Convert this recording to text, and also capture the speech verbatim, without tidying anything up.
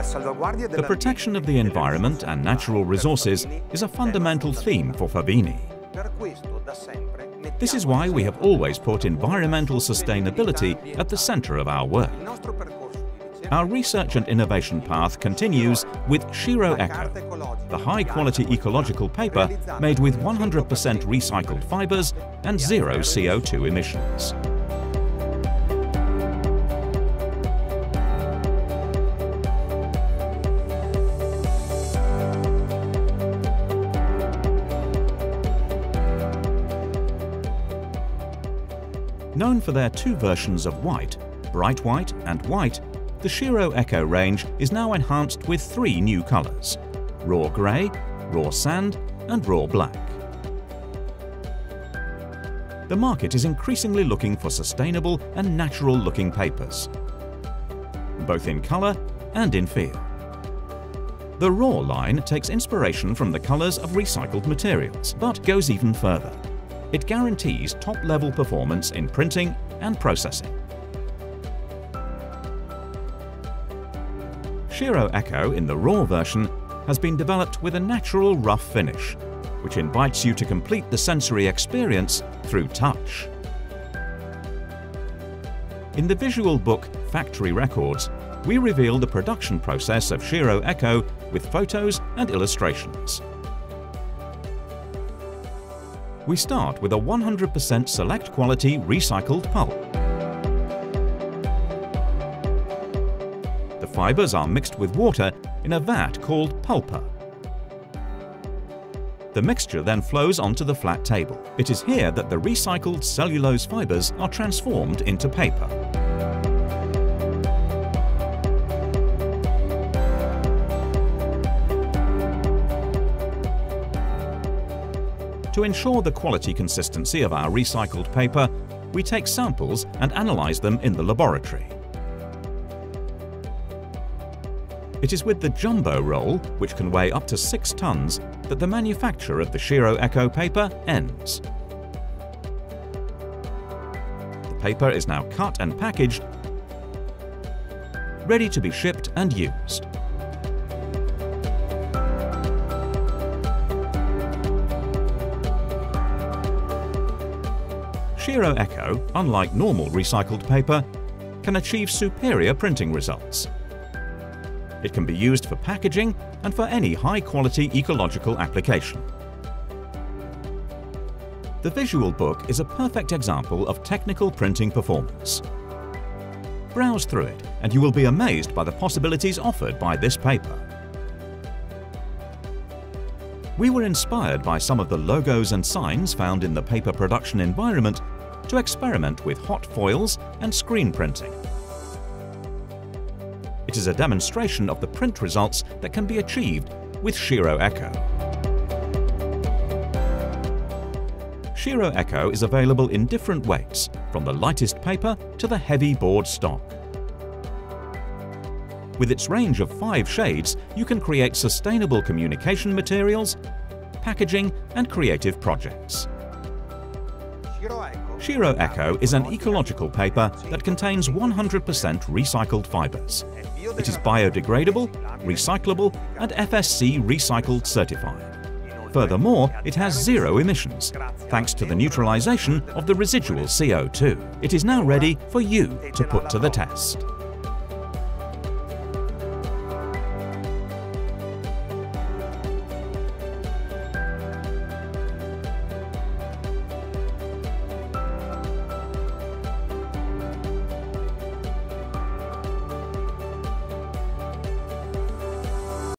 The protection of the environment and natural resources is a fundamental theme for Favini. This is why we have always put environmental sustainability at the center of our work. Our research and innovation path continues with Shiro Echo, the high-quality ecological paper made with one hundred percent recycled fibres and zero C O two emissions. Known for their two versions of white, bright white and white, the Shiro Echo range is now enhanced with three new colours: raw grey, raw sand and raw black. The market is increasingly looking for sustainable and natural-looking papers, both in colour and in feel. The raw line takes inspiration from the colours of recycled materials, but goes even further. It guarantees top-level performance in printing and processing. Shiro Echo in the raw version has been developed with a natural rough finish, which invites you to complete the sensory experience through touch. In the visual book Factory Records, we reveal the production process of Shiro Echo with photos and illustrations. We start with a one hundred percent select quality recycled pulp. The fibres are mixed with water in a vat called pulper. The mixture then flows onto the flat table. It is here that the recycled cellulose fibres are transformed into paper. To ensure the quality consistency of our recycled paper, we take samples and analyse them in the laboratory. It is with the jumbo roll, which can weigh up to six tons, that the manufacture of the Shiro Echo paper ends. The paper is now cut and packaged, ready to be shipped and used. Shiro Echo, unlike normal recycled paper, can achieve superior printing results. It can be used for packaging and for any high-quality ecological application. The visual book is a perfect example of technical printing performance. Browse through it and you will be amazed by the possibilities offered by this paper. We were inspired by some of the logos and signs found in the paper production environment to experiment with hot foils and screen printing. It is a demonstration of the print results that can be achieved with Shiro Echo. Shiro Echo is available in different weights, from the lightest paper to the heavy board stock. With its range of five shades, you can create sustainable communication materials, packaging and creative projects. Shiro Echo is an ecological paper that contains one hundred percent recycled fibres. It is biodegradable, recyclable and F S C recycled certified. Furthermore, it has zero emissions, thanks to the neutralisation of the residual C O two. It is now ready for you to put to the test.